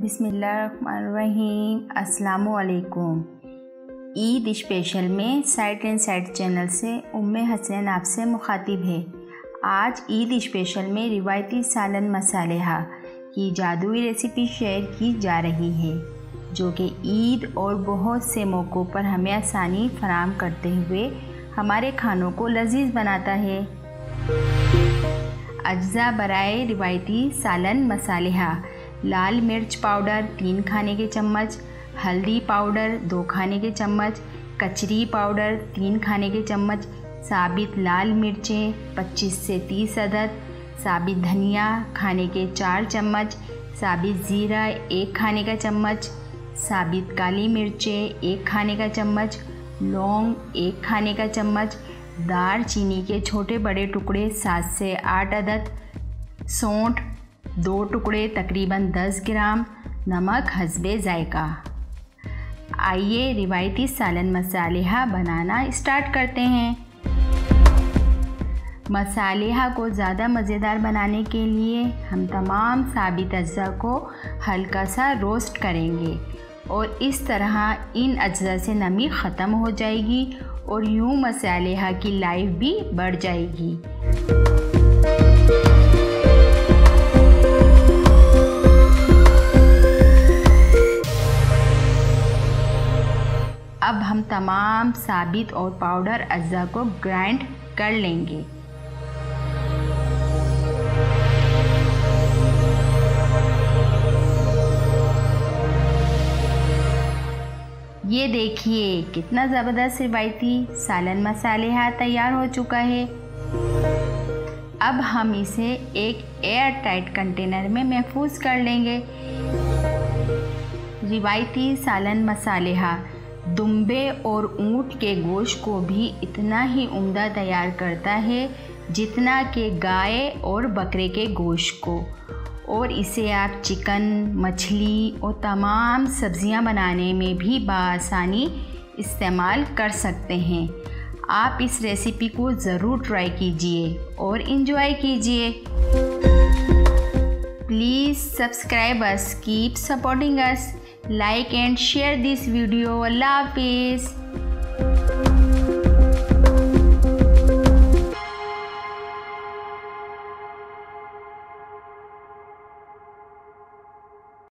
बिस्मिल्लाहिर्रहमानिर्रहीम। अस्सलामुअलैकुम। ईद स्पेशल में साइट एंड साइट चैनल से उम्मे हसनैन आपसे मुखातिब है। आज ईद स्पेशल में रिवायती सालन मसालेहा की जादुई रेसिपी शेयर की जा रही है, जो कि ईद और बहुत से मौक़ों पर हमें आसानी फराहम करते हुए हमारे खानों को लजीज बनाता है। अज्जा बराए रिवायती सालन मसालेहा: लाल मिर्च पाउडर 3 खाने के चम्मच, हल्दी पाउडर 2 खाने के चम्मच, कचरी पाउडर 3 खाने के चम्मच, साबित लाल मिर्चें 25 से 30 अदद, साबित धनिया खाने के 4 चम्मच, साबित ज़ीरा 1 खाने का चम्मच, साबित काली मिर्चें 1 खाने का चम्मच, लौंग 1 खाने का चम्मच, दार चीनी के छोटे बड़े टुकड़े 7 से 8 अदद, सौंठ 2 टुकड़े तकरीबन 10 ग्राम, नमक हस्बे ज़ायका। आइए रिवायती सालन मसालेहा बनाना स्टार्ट करते हैं। मसालेहा को ज़्यादा मज़ेदार बनाने के लिए हम तमाम साबित अज्जा को हल्का सा रोस्ट करेंगे और इस तरह इन अज्जा से नमी ख़त्म हो जाएगी और यूँ मसालेहा की लाइफ भी बढ़ जाएगी। अब हम तमाम साबित और पाउडर अज्जा को ग्राइंड कर लेंगे। ये देखिए कितना ज़बरदस्त रिवायती सालन मसालेहा तैयार हो चुका है। अब हम इसे एक एयर टाइट कंटेनर में महफूज कर लेंगे। रिवायती सालन मसालेहा दुम्बे और ऊँट के गोश्त को भी इतना ही उम्दा तैयार करता है जितना कि गाय और बकरे के गोश्त को, और इसे आप चिकन, मछली और तमाम सब्ज़ियां बनाने में भी बआसानी इस्तेमाल कर सकते हैं। आप इस रेसिपी को ज़रूर ट्राई कीजिए और इन्जॉय कीजिए। Please subscribe us, keep supporting us, like and share this video. Allah Hafiz.